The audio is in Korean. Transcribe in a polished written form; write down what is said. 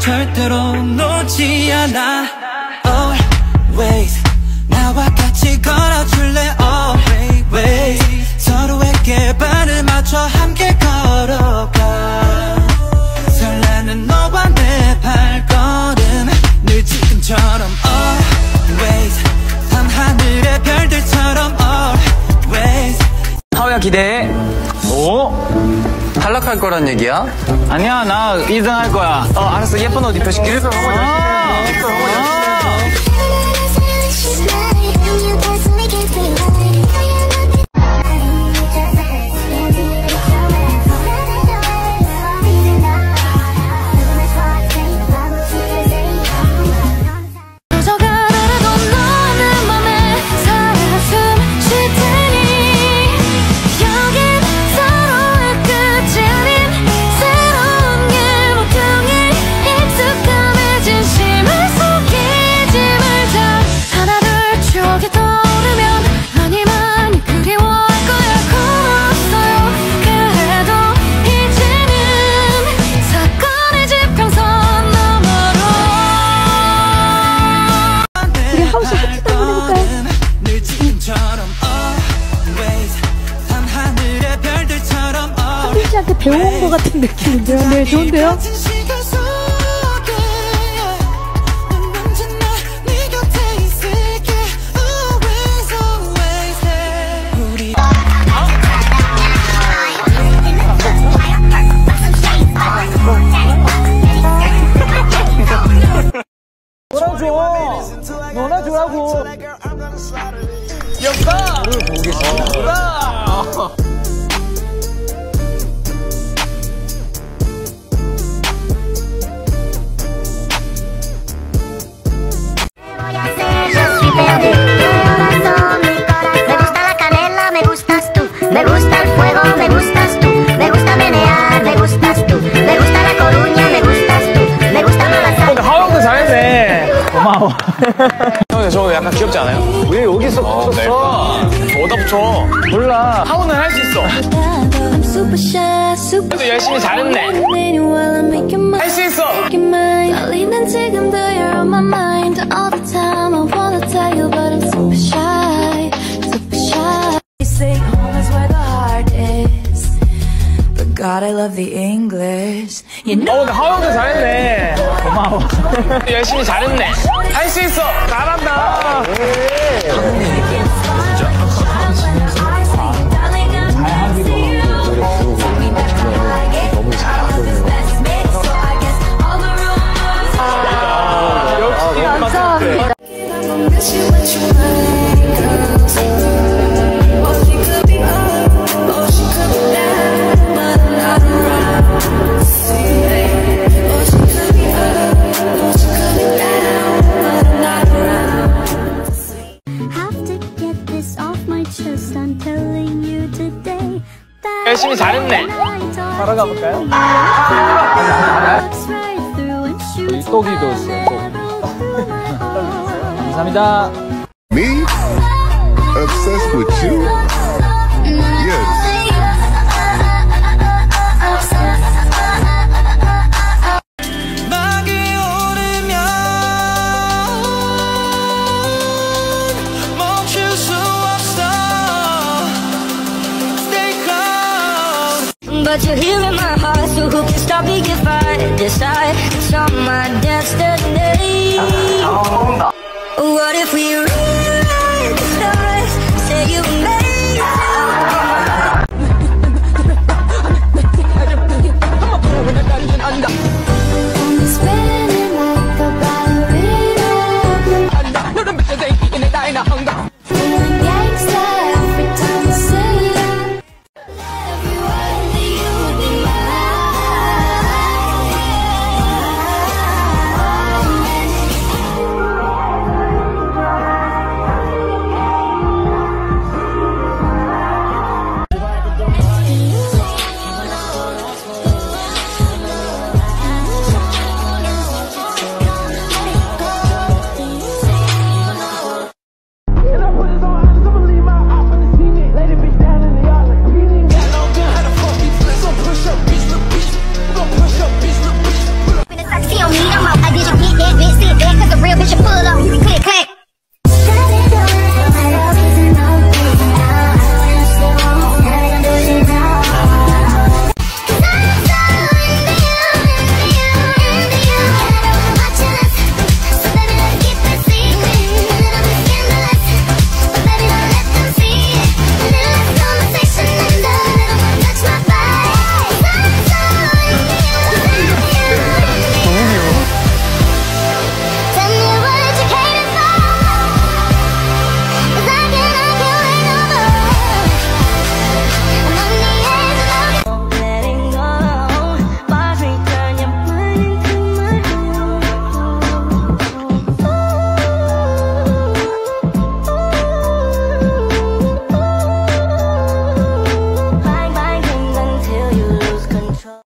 절대로 놓지 않아. Always 나와 같이 걸어줄래. Always 서로에게 발을 맞춰 함께 걸어가. 설레는 너와 내 발걸음 늘 지금처럼. Always 밤하늘의 별들처럼. Always. 하우야 기대해. 오? 탈락할 거란 얘기야? 아니야, 나 2등 할 거야. 알았어. 예쁜 옷 입혀줄게. 한테 배워온 것 같은 느낌인데요. 네, 좋은데요? 놀아줘. 놀아주라고. 귀엽다. 오늘 보고 계십니다. Me gusta el fuego, me gustas tú. Me gusta menear, me gustas tú. Me gusta la Coruña, me gustas tú. Me gusta Nueva. 근데 하영도 잘했네. 고마워. 형, 저거 약간 귀엽지 않아요? 왜 여기서 붙였어? 어디다 붙여? 몰라. 하우는 할 수 있어. 그래도 열심히 잘했네. 할 수 있어. God, I love the English. You know. 근데 하영도 잘했네. 고마워. 열심히 잘했네. 할 수 있어. 잘한다. 너무 잘하거든요. 역시 감사합니다. 열심히 잘했네. 바로 가볼까요? 떡이도 있어요. 감사합니다. Me? Obsessed with you? Yes. But you're here in my heart, so who can stop me if I decide it's on my destiny? What if we rewrite the stars? Say you made only spinning like a ballerina. Feeling gangsta every time you say it. put up